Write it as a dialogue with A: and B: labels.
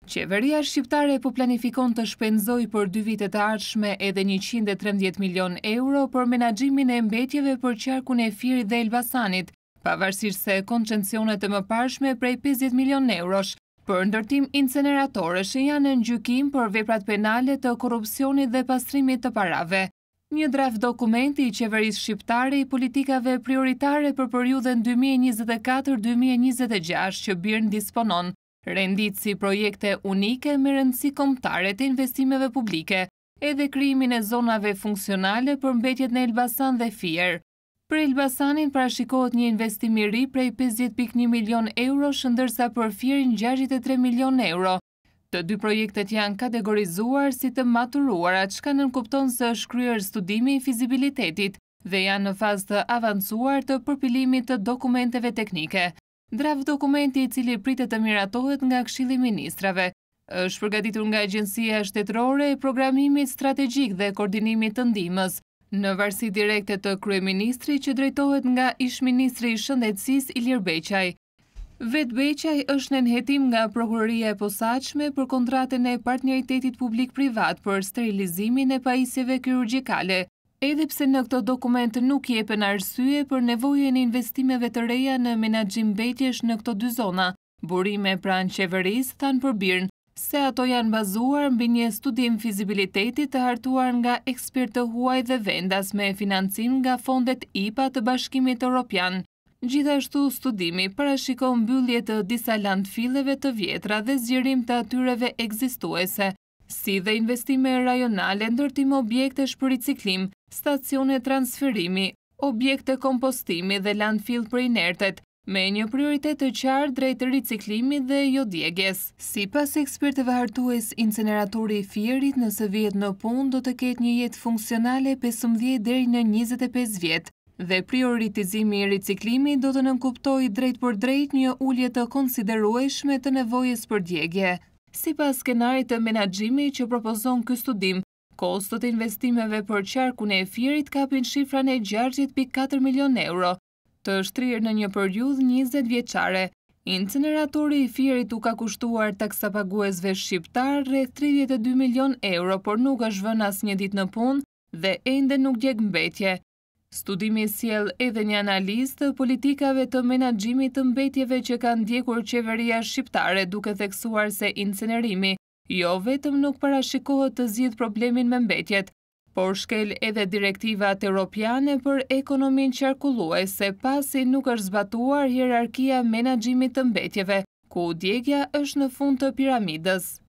A: Qeveria shqiptare po planifikon të shpenzojë për 2 vitet e ardhshme edhe 113 milion euro për menaxhimin e mbetjeve për qarkun e Firit dhe Elbasanit, pavarësisht se koncesionet e mëparshme prej 50 milion eurosh për ndërtim inceneratorësh që janë në gjykim për veprat penale të korrupsionit dhe pastrimit të parave. Një draft dokumenti i qeverisë shqiptare i politikave prioritare për periudhën 2024-2026 që BIRN disponon, rendit si projekte unike me rëndësi kombëtare të investimeve publike, edhe krijimin e zonave funksionale për mbetjet në Elbasan dhe Fier. Për Elbasanin parashikohet një investim i ri prej 50.1 milion euro, ndërsa për Fierin 63 milion euro. Të dy projektet janë kategorizuar si të maturuara, çka nënkupton se është kryer studimi i fizibilitetit dhe janë në fazë të avancuar të përpilimit të dokumenteve teknike. Draft dokumenti i cili pritet të miratohet nga Këshilli i Ministrave është përgatitur nga Agjencia Shtetërore e Programimit Strategjik dhe Koordinimit të Ndihmës, në varësi direkte të kryeministrit që drejtohet nga ish-ministri i Shëndetësisë Ilir Beqaj. Vet Beqaj është në hetim nga Prokuroria e Posaçme për kontratën e partneritetit publik-privat për sterilizimin e pajisjeve kirurgjikale, edhe pse në këto dokument nuk jepen arsye për nevojën e investimeve të reja në menaxhim mbetjesh në këto dy zona. Burime pranë qeverisë thanë për BIRN se ato janë bazuar mbi një studim fizibiliteti të hartuar nga ekspertë huaj dhe vendas me financim nga fondet IPA të Bashkimit Evropian. Gjithashtu studimi parashikon mbyllje të disa landfilleve të vjetra dhe zgjerim të atyreve ekzistuese, si dhe investime rajonale, ndërtim objektesh për riciklim, stacione transferimi, objekte kompostimi dhe landfill për inertet, me një prioritet të qartë drejt riciklimit dhe jo djegjes. Sipas ekspertëve hartues, inceneratori i Fierit nëse vihet në punë do të ketë një jetë funksionale 15 deri në 25 vjet. Dhe prioritizimi i riciklimit do të nënkuptojë drejt për drejt një ulje të konsiderueshme të nevojës për djegje. Sipas skenarit të menaxhimit që propozon ky studim, kostot e investimeve për qarkun e Fierit kapin shifrën e 6.4 milion euro, të shtrirë në një periudhë 20 vjeçare. Inceneratori i Fierit u ka kushtuar taksapaguesve shqiptar rreth 32 milion euro, por nuk është vënë asnjë ditë në punë dhe ende nuk djeg mbetje. Studimi sjell edhe një analizë të politikave të menaxhimit të mbetjeve që kanë ndjekur qeveria shqiptare, duke theksuar se incenerimi jo vetëm nuk parashikohet të zgjidh problemin me mbetjet, por shkel edhe direktivat europiane për ekonominë qarkulluese, pasi nuk është zbatuar hierarkia menaxhimit të mbetjeve, ku djegja është në fund të piramidës.